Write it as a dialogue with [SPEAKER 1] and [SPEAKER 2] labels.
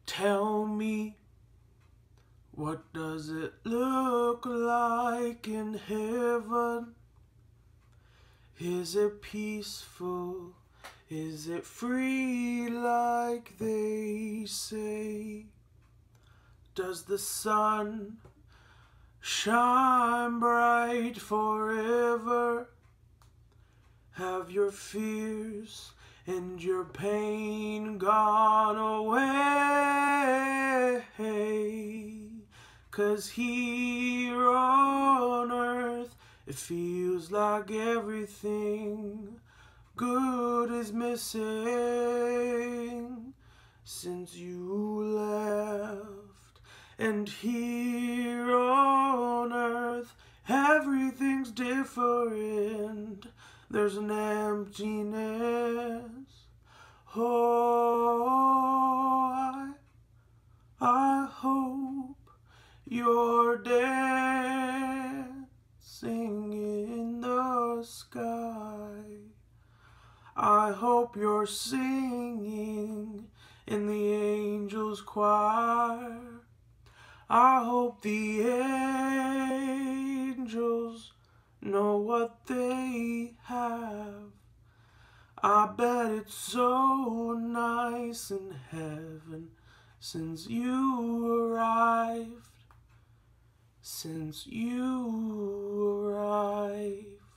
[SPEAKER 1] Tell me, what does it look like in heaven? Is it peaceful? Is it free like they say? Does the sun shine bright forever? Have your fears and your pain gone away? 'Cause here on earth it feels like everything good is missing since you left. And here on earth everything's different. There's an emptiness. Oh, I hope you're dancing in the sky. I hope you're singing in the angels' choir. I hope the angels know what they have. I bet it's so nice in heaven since you arrived. Since you arrived.